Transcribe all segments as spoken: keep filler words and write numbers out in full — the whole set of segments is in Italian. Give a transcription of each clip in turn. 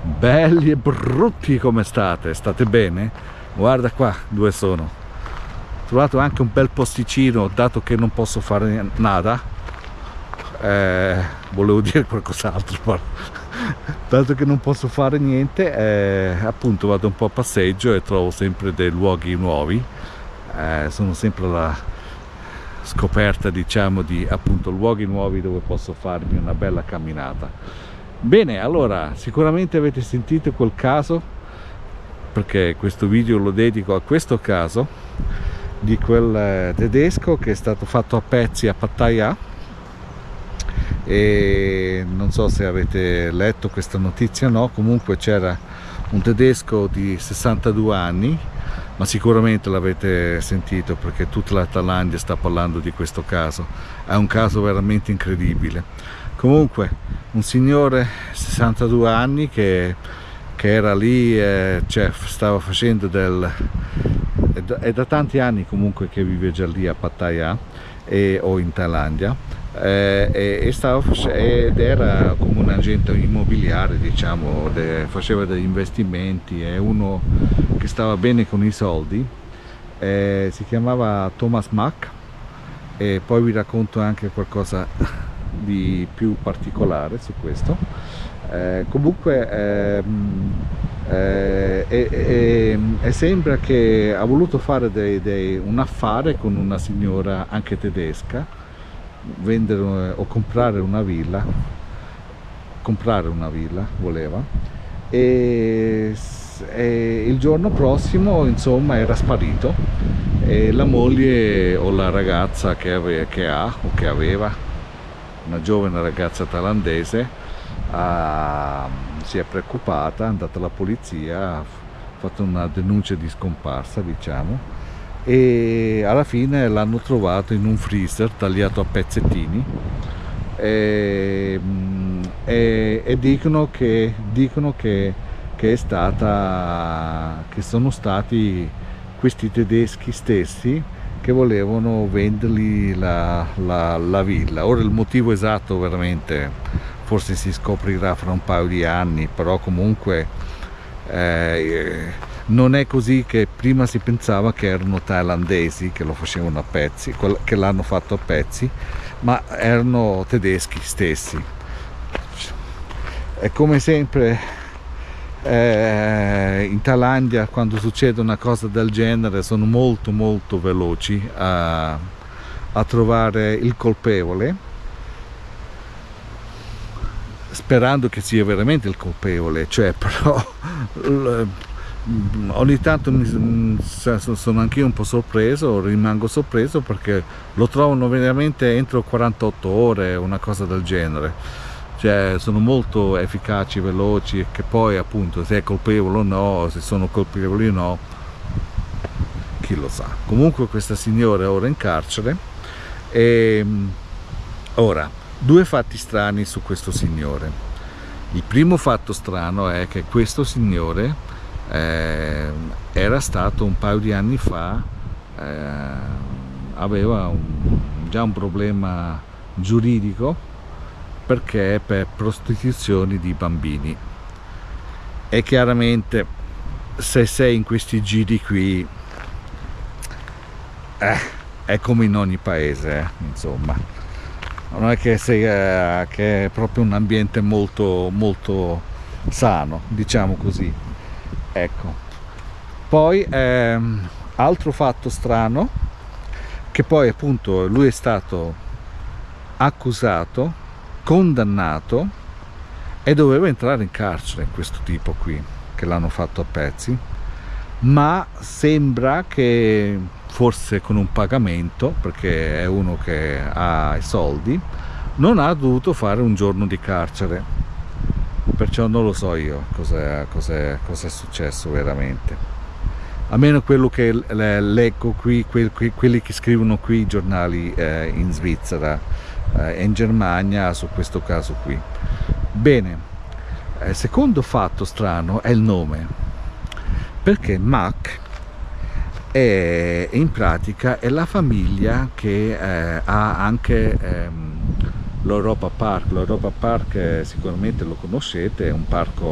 Belli e brutti come state? State bene? Guarda qua dove sono. Ho trovato anche un bel posticino, dato che non posso fare nada. Eh, volevo dire qualcos'altro, ma dato che non posso fare niente, eh, appunto vado un po' a passeggio e trovo sempre dei luoghi nuovi. Eh, sono sempre alla scoperta, diciamo, di appunto luoghi nuovi dove posso farmi una bella camminata. Bene, allora sicuramente avete sentito quel caso, perché questo video lo dedico a questo caso di quel eh, tedesco che è stato fatto a pezzi a Pattaya. E non so se avete letto questa notizia o no, comunque c'era un tedesco di sessantadue anni, ma sicuramente l'avete sentito perché tutta la Thailandia sta parlando di questo caso. È un caso veramente incredibile. Comunque un signore sessantadue anni che, che era lì, eh, cioè stava facendo del... è da, è da tanti anni comunque che vive già lì a Pattaya e, o in Thailandia, eh, e, e stava ed era come un agente immobiliare, diciamo, de, faceva degli investimenti, è uno che stava bene con i soldi, eh, si chiamava Thomas Mack, e poi vi racconto anche qualcosa di più particolare su questo. Eh, comunque ehm, eh, e, e, e sembra che ha voluto fare dei, dei, un affare con una signora anche tedesca, vendere o comprare una villa, comprare una villa voleva, e, e il giorno prossimo insomma era sparito, e la moglie o la ragazza che, ave, che ha o che aveva, una giovane ragazza thailandese, ha, si è preoccupata, è andata alla polizia, ha fatto una denuncia di scomparsa, diciamo, e alla fine l'hanno trovato in un freezer tagliato a pezzettini, e, e, e dicono che dicono che, che è stata che sono stati questi tedeschi stessi che volevano vendergli la, la, la villa. Ora il motivo esatto veramente forse si scoprirà fra un paio di anni, però comunque eh, non è così, che prima si pensava che erano thailandesi che lo facevano a pezzi, che l'hanno fatto a pezzi, ma erano tedeschi stessi. È come sempre Eh, in Thailandia, quando succede una cosa del genere, sono molto molto veloci a, a trovare il colpevole, sperando che sia veramente il colpevole, cioè, però ogni tanto mi, sono anch'io un po' sorpreso, rimango sorpreso perché lo trovano veramente entro quarantotto ore, una cosa del genere. Cioè sono molto efficaci, veloci, che poi appunto se è colpevole o no, se sono colpevoli o no, chi lo sa. Comunque questa signora è ora in carcere. E ora, due fatti strani su questo signore. Il primo fatto strano è che questo signore eh, era stato un paio di anni fa, eh, aveva un, già un problema giuridico, perché per prostituzioni di bambini, e chiaramente se sei in questi giri qui eh, è come in ogni paese, eh, insomma non è che, sei, eh, che è proprio un ambiente molto molto sano, diciamo così, ecco. Poi ehm, altro fatto strano, che poi appunto lui è stato accusato, condannato e doveva entrare in carcere, questo tipo qui che l'hanno fatto a pezzi, ma sembra che forse con un pagamento, perché è uno che ha i soldi, non ha dovuto fare un giorno di carcere, perciò non lo so io cos'è cos'è cos'è successo veramente, almeno quello che leggo qui, quelli che scrivono qui i giornali eh, in Svizzera e in Germania su questo caso qui. Bene, il secondo fatto strano è il nome, perché Mack è in pratica è la famiglia che eh, ha anche ehm, l'Europa Park. L'Europa Park eh, sicuramente lo conoscete, è un parco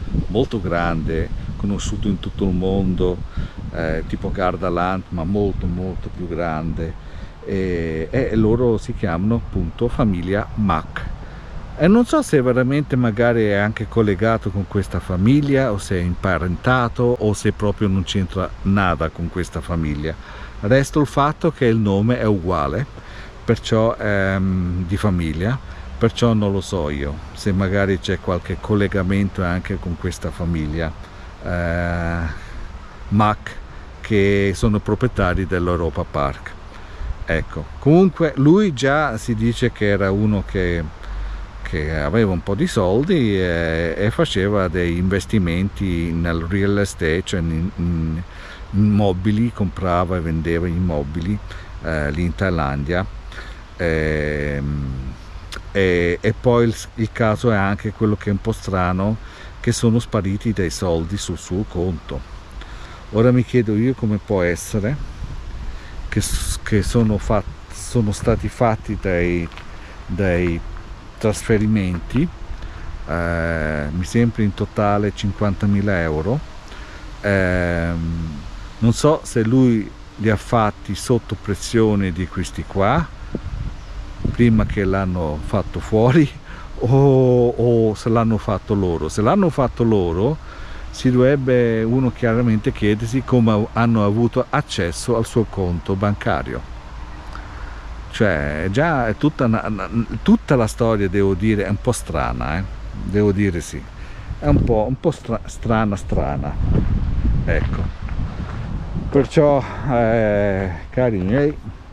molto grande, conosciuto in tutto il mondo, eh, tipo Gardaland, ma molto molto più grande, e, e loro si chiamano appunto famiglia Mack. E non so se veramente magari è anche collegato con questa famiglia, o se è imparentato, o se proprio non c'entra nada con questa famiglia. Resta il fatto che il nome è uguale, perciò ehm, di famiglia, perciò non lo so io, se magari c'è qualche collegamento anche con questa famiglia eh, Mack, che sono proprietari dell'Europa Park. Ecco, comunque lui già si dice che era uno che che aveva un po' di soldi e, e faceva dei investimenti nel real estate, cioè in, in immobili, comprava e vendeva immobili eh, lì in Thailandia, e, e, e poi il, il caso è anche quello che è un po' strano, che sono spariti dei soldi sul suo conto. Ora mi chiedo io come può essere che, che sono, fat, sono stati fatti dei, dei trasferimenti, eh, mi sembra in totale cinquantamila euro, eh, non so se lui li ha fatti sotto pressione di questi qua prima che l'hanno fatto fuori, o, o se l'hanno fatto loro. Se l'hanno fatto loro si dovrebbe uno chiaramente chiedersi come hanno avuto accesso al suo conto bancario. Cioè già è tutta, una, tutta la storia, devo dire, è un po' strana, eh? Devo dire sì, è un po', un po' stra, strana strana, ecco. Perciò eh, cari miei,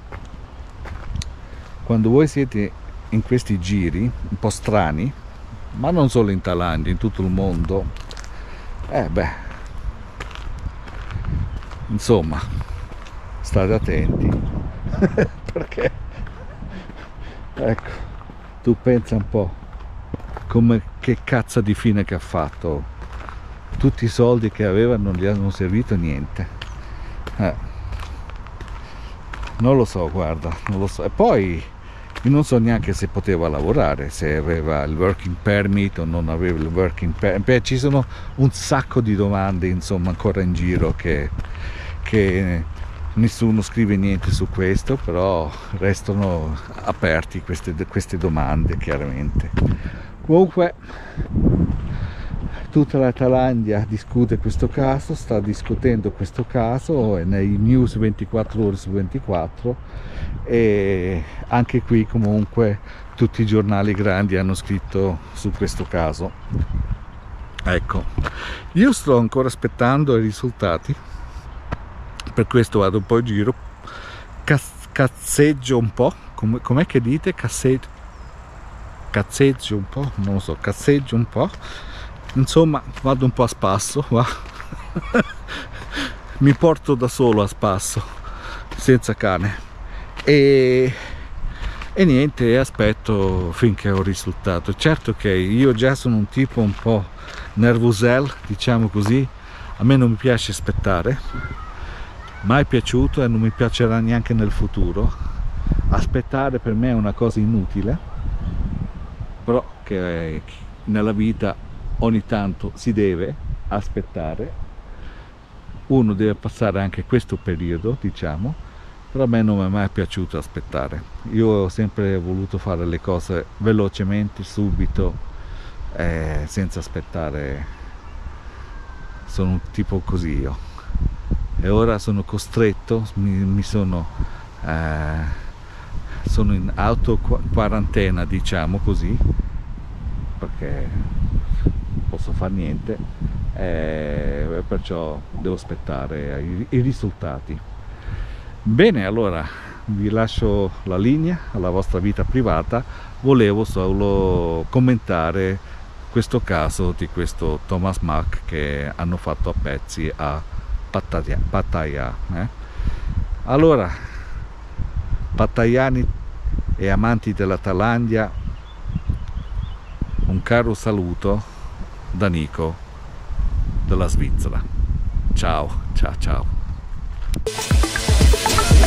quando voi siete in questi giri un po' strani, ma non solo in Thailandia, in tutto il mondo, eh beh, insomma, state attenti perché ecco, tu pensa un po' come, che cazzo di fine che ha fatto. Tutti i soldi che aveva non gli hanno servito a niente, eh. Non lo so, guarda, non lo so. E poi io non so neanche se poteva lavorare, se aveva il working permit o non aveva il working permit. Beh, ci sono un sacco di domande insomma ancora in giro che, che nessuno scrive niente su questo, però restano aperti queste, queste domande chiaramente. Comunque tutta la Thailandia discute questo caso, sta discutendo questo caso nei news ventiquattro ore su ventiquattro, e anche qui comunque tutti i giornali grandi hanno scritto su questo caso. Ecco, io sto ancora aspettando i risultati, per questo vado un po' in giro, cazzeggio un po', come, com'è che dite? Cazzeggio, cazzeggio un po', non lo so, cazzeggio un po', insomma vado un po' a spasso, va? Mi porto da solo a spasso, senza cane, e, e niente, aspetto finché ho il risultato. Certo che io già sono un tipo un po' nervosel, diciamo così, a me non mi piace aspettare, mai piaciuto e non mi piacerà neanche nel futuro. Aspettare per me è una cosa inutile, però che nella vita ogni tanto si deve aspettare, uno deve passare anche questo periodo, diciamo, però a me non mi è mai piaciuto aspettare. Io ho sempre voluto fare le cose velocemente, subito, eh, senza aspettare. Sono un tipo così io. E ora sono costretto, mi, mi sono, eh, sono in auto quarantena, diciamo così, perché non posso fare niente, e perciò devo aspettare i, i risultati. Bene, allora vi lascio la linea alla vostra vita privata. Volevo solo commentare questo caso di questo Thomas Mack che hanno fatto a pezzi a Pattaya, Pattaya eh? Allora, pattaiani e amanti della Thailandia, un caro saluto da Nico della Svizzera. Ciao, ciao, ciao.